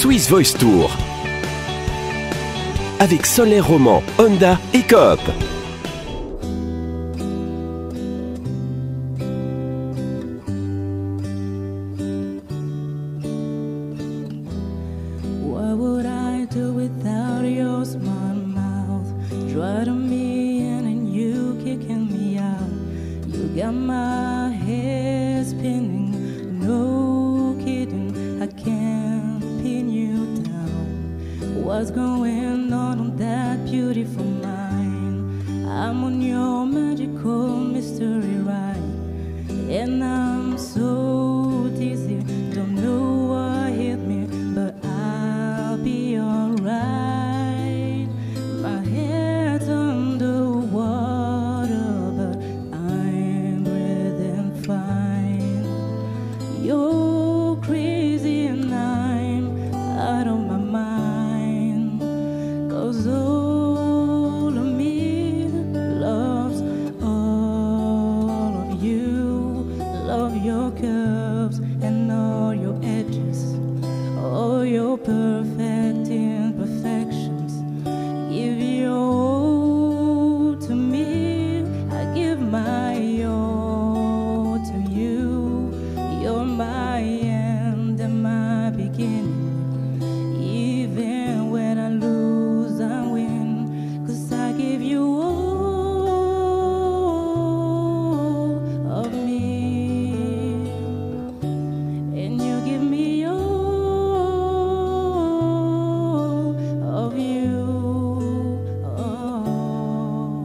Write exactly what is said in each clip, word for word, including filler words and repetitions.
Swiss Voice Tour avec Solaire Roman, Honda et Coop. What would I do without your smart mouth? Driving me in and you kicking me out. You got my head spinning, no kidding, I can't pin you down. What's going on on that beautiful mind? I'm on your magical mystery ride, and I'm so dizzy, don't know what hit me, but I'll be alright. My head's underwater, but I'm breathing fine. You're crazy and I'm out of my mind, 'cause all of me loves all of you. Love your curves and all your edges, all your perfect imperfections. Give your all to me, I give my all to you. You're my end and my beginning. Even when I lose, I win, 'cause I give you all of me, and you give me all of you. Oh.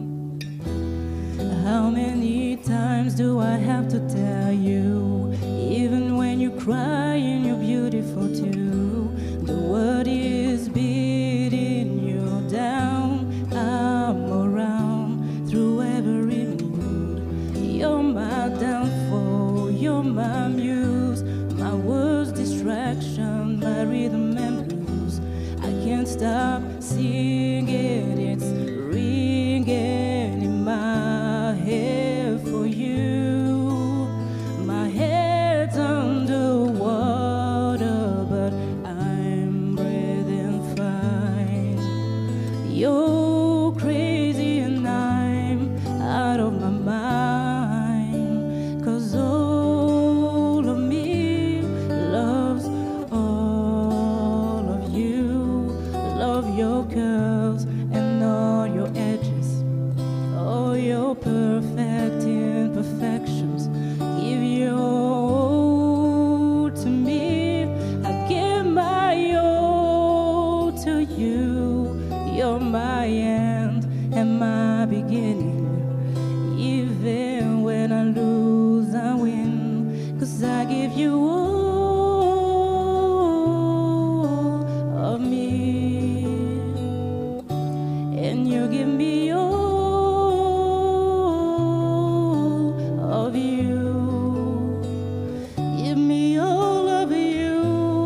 How many times do I have to tell you? Even when you're crying, you're beautiful too. The world is beating you down. I'm around through every mood. You're my downfall, you're my muse, my worst distraction, my rhythm and blues. I can't stop singing, it's ringing in my head for you. My head's underwater, but I'm breathing fine. You're crazy and I'm out of my mind, 'cause all of me loves all of you. Love your curves and all your edges, all your perfect imperfections. Give your all to me, I give my all to you. You're my end and my beginning. Even when I lose, I win, 'cause I give you all of me, and you give me all of you. Give me all of you.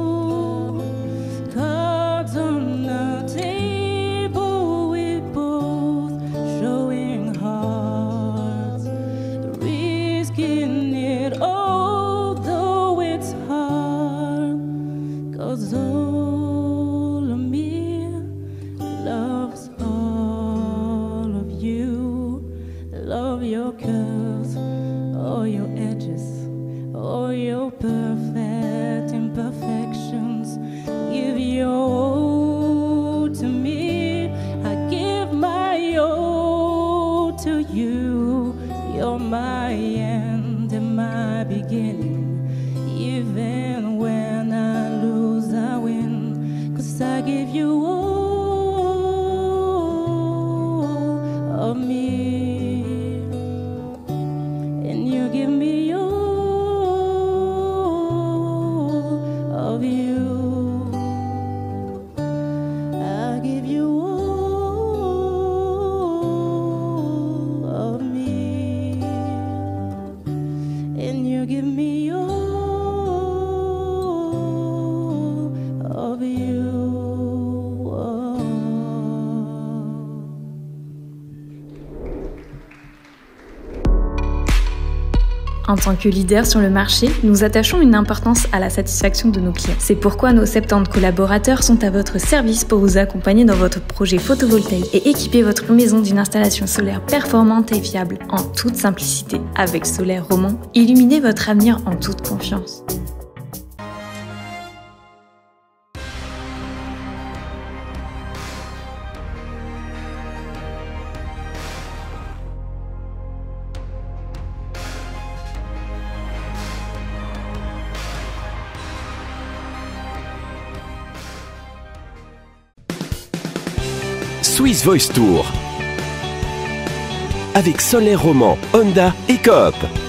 Cards on the table, we both showing hearts, risking it all, though it's hard. 'Cause all of me loves all of you. Love your curves, all your edges, all your perfect imperfections. Give your all to me, I give my all to you. You're my end and my beginning. Even when I lose, I win, En tant que leader sur le marché, nous attachons une importance à la satisfaction de nos clients. C'est pourquoi nos soixante-dix collaborateurs sont à votre service pour vous accompagner dans votre projet photovoltaïque et équiper votre maison d'une installation solaire performante et fiable en toute simplicité. Avec Solaire Roman, illuminez votre avenir en toute confiance. Swiss Voice Tour avec Solaire Roman, Honda et Coop.